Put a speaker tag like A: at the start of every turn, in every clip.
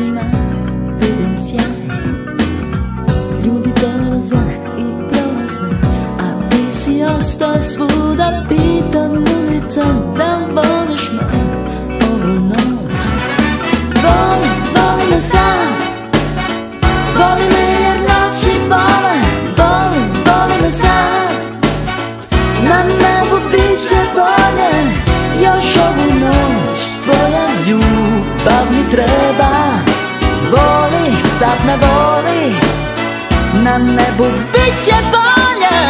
A: očima vidim sjaj. Ljudi dolaze i prolaze, a ti si ostao svuda. Pitam ulice da voliš me ovu noć. Voli me sad, voli me jer noći vole. Voli me sad, na nebu bit će bolje. Još ovu noć tvoja ljubav mi treba. Voli, sad me voli, na nebu bit će bolje.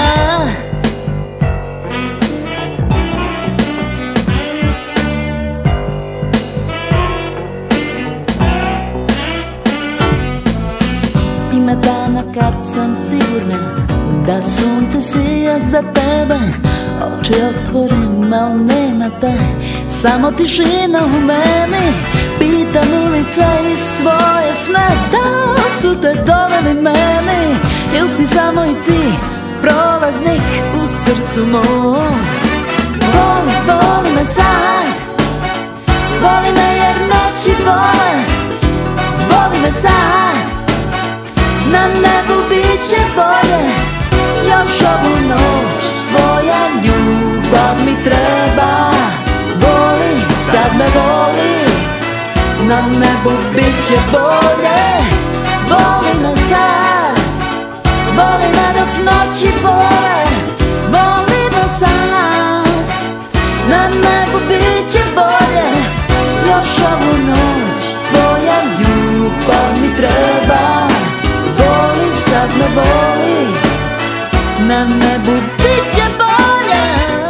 A: Ima dana kad sam sigurna da sunce sija za tebe. Oči otvorim, al nema te, samo tišina u meni. Pitam ulica i svoje sne, da su te doveli meni. Ili si samo i ti prolaznik u srcu mom. Voli me sad, voli me jer noći vole. Voli me sad, na nebu bit će bolje. Još ovu noć tvoja ljubav mi treba. Voli, sad me voli, na nebu bit će bolje. Voli me sad, voli me dok noći bole. Voli me sad, na nebu bit će bolje. Još ovu noć tvoja ljubav mi treba. Voli, sad me voli, na nebu bit će bolje.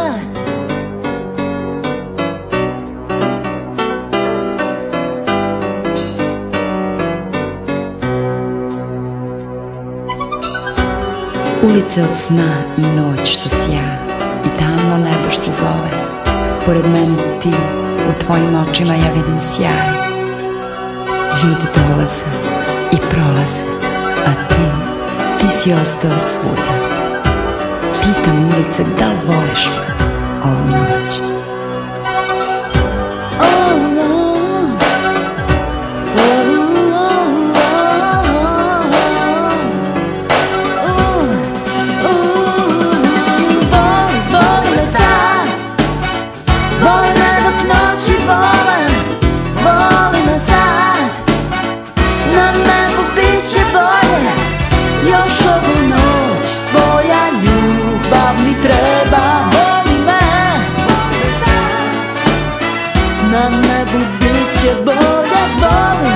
B: Ulice od sna i noć što sja i tamno nebo što zove. Pored mene ti, u tvojim očima ja vidim sjaj. Ljudi dolaze i prolaze, a ti si ostao svuda. Pitam ulice da li voliš me ovu noć.
A: Još ovu noć tvoja ljubav mi treba. Voli me, na nebu bit će bolje. Voli